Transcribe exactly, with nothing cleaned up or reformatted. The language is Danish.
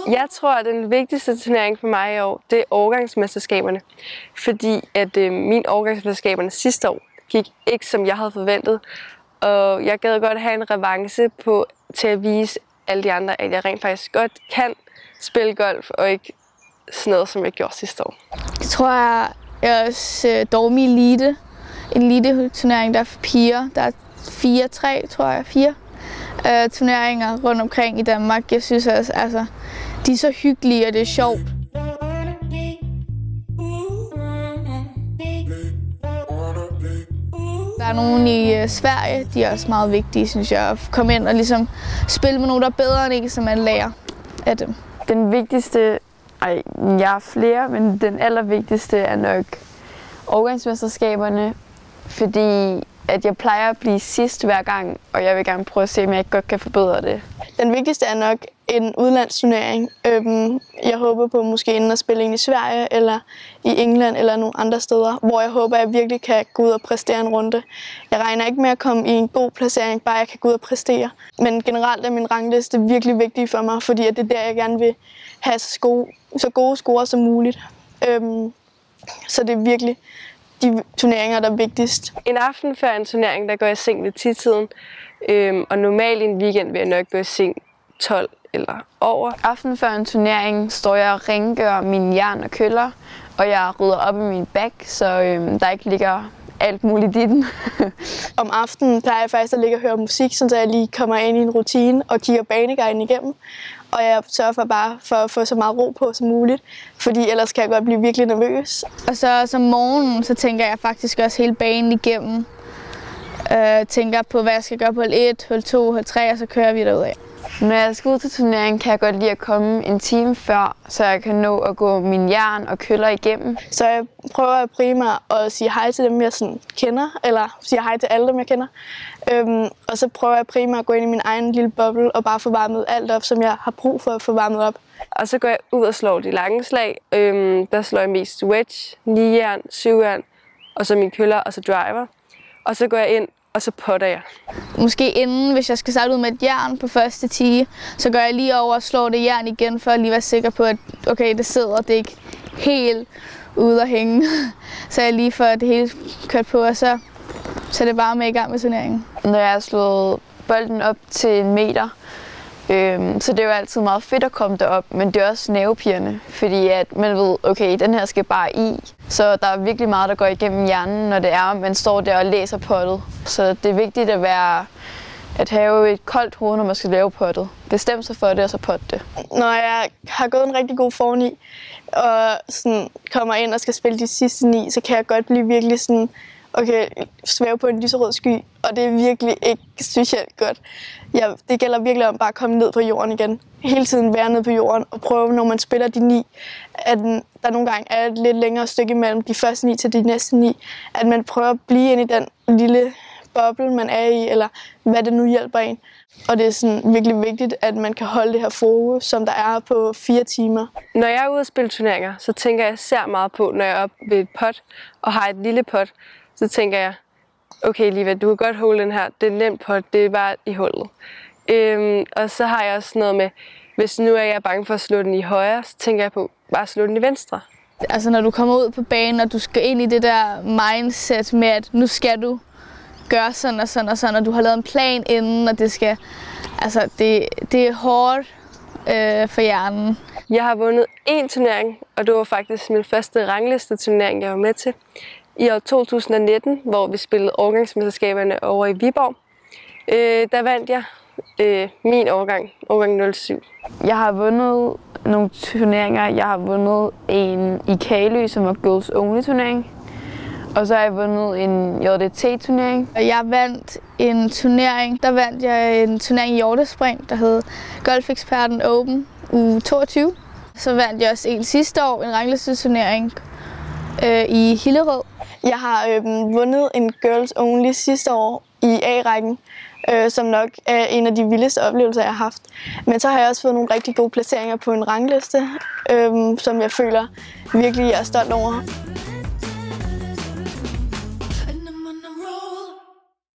Jeg tror, at den vigtigste turnering for mig i år, det er årgangsmesterskaberne. Fordi at øh, min årgangsmesterskaberne sidste år gik ikke, som jeg havde forventet. Og jeg gad godt have en revanche på til at vise alle de andre, at jeg rent faktisk godt kan spille golf, og ikke sådan noget, som jeg gjorde sidste år. Jeg tror, jeg er også Dormy Elite. En elite-turnering, der er for piger. Der er fire, tre, tror jeg, fire øh, turneringer rundt omkring i Danmark. Jeg synes også, altså, de er så hyggelige, og det er sjovt. Der er nogen i uh, Sverige, de er også meget vigtige, synes jeg, at komme ind og ligesom spille med nogen, der er bedre end en, så man lærer af dem. Den vigtigste, ej, jeg er flere, men den allervigtigste er nok årgangsmesterskaberne, fordi at jeg plejer at blive sidst hver gang, og jeg vil gerne prøve at se, om jeg ikke godt kan forbedre det. Den vigtigste er nok en udlandsturnering. Jeg håber på måske inden at spille ind i Sverige, eller i England, eller nogle andre steder, hvor jeg håber, at jeg virkelig kan gå ud og præstere en runde. Jeg regner ikke med at komme i en god placering, bare jeg kan gå ud og præstere. Men generelt er min rangliste virkelig vigtig for mig, fordi det er der, jeg gerne vil have så gode, så gode scorer som muligt. Så det er virkelig de turneringer, der er vigtigst. En aften før en turnering, der går jeg i seng ved ti-tiden, øhm, og normalt i en weekend vil jeg nok gå i seng tolv eller over. Aften før en turnering står jeg og rengør mine jern og køller, og jeg rydder op i min bag, så øhm, der ikke ligger alt muligt i den. Om aftenen plejer jeg faktisk at ligge og høre musik, så jeg lige kommer ind i en rutine og kigger baneguiden igennem. Og jeg sørger for bare for at få så meget ro på som muligt, fordi ellers kan jeg godt blive virkelig nervøs. Og så som morgenen, så tænker jeg faktisk også hele banen igennem. Øh, tænker på, hvad jeg skal gøre på hul et, hul to, hul tre, og så kører vi derudad. Når jeg skal ud til turneringen, kan jeg godt lide at komme en time før, så jeg kan nå at gå min jern og køller igennem. Så jeg prøver primært at sige hej til dem, jeg sådan kender, eller sige hej til alle dem, jeg kender. Øhm, og så prøver jeg primært at gå ind i min egen lille boble og bare få varmet alt op, som jeg har brug for at få varmet op. Og så går jeg ud og slår de lange slag. Øhm, der slår jeg mest wedge, ni-jern, syv-jern, og så min køller og så driver. Og så går jeg ind, og så potter jeg. Måske inden, hvis jeg skal starte ud med et jern på første tee, så går jeg lige over og slår det jern igen, for at lige være sikker på, at okay, det sidder, det er ikke helt ude at hænge. Så jeg lige får det hele kørt på, og så, så er det bare med i gang med turneringen. Når jeg har slået bolden op til en meter, øhm, så det er jo altid meget fedt at komme derop, men det er også nervepirrende, fordi at man ved, okay, den her skal bare i. Så der er virkelig meget, der går igennem hjernen, når det er, man står der og læser pottet. Så det er vigtigt at være at have et koldt hoved, når man skal lave pottet. Bestem sig for det, og så potte det. Når jeg har gået en rigtig god form i, og sådan kommer ind og skal spille de sidste ni, så kan jeg godt blive virkelig sådan, okay, svæve på en lyserød sky, og det er virkelig ikke specielt godt. Ja, det gælder virkelig om bare at komme ned på jorden igen. Hele tiden være nede på jorden og prøve, når man spiller de ni, at der nogle gange er et lidt længere stykke imellem de første ni til de næste ni, at man prøver at blive inde i den lille boble, man er i, eller hvad det nu hjælper en. Og det er sådan virkelig vigtigt, at man kan holde det her fokus, som der er på fire timer. Når jeg er ude at spille turneringer, så tænker jeg især meget på, når jeg er oppe ved et pot og har et lille pot, så tænker jeg, okay Liva, du kan godt holde den her, det er nemt pot, det er bare i hullet. Øhm, og så har jeg også noget med, hvis nu er jeg bange for at slå den i højre, så tænker jeg på bare at slå den i venstre. Altså når du kommer ud på banen, og du skal ind i det der mindset med, at nu skal du gøre sådan og sådan og sådan, og du har lavet en plan inden, og det skal, altså det, det er hårdt øh, for hjernen. Jeg har vundet én turnering, og det var faktisk min første rangliste-turnering, jeg var med til. I år to tusind nitten, hvor vi spillede årgangsmesterskaberne over i Viborg. Øh, der vandt jeg øh, min årgang, årgang nul syv. Jeg har vundet nogle turneringer. Jeg har vundet en i Kalø, som var Girls Only turnering. Og så har jeg vundet en J D T-turnering. Jeg vandt en turnering. Der vandt jeg en turnering i Hjortespring, der hed Golfeksperten Open U toogtyve. Så vandt jeg også en sidste år, en rangliste-turnering øh, i Hillerød. Jeg har øh, vundet en Girls Only sidste år i A-rækken, øh, som nok er en af de vildeste oplevelser, jeg har haft. Men så har jeg også fået nogle rigtig gode placeringer på en rangliste, øh, som jeg føler virkelig jeg er stolt over.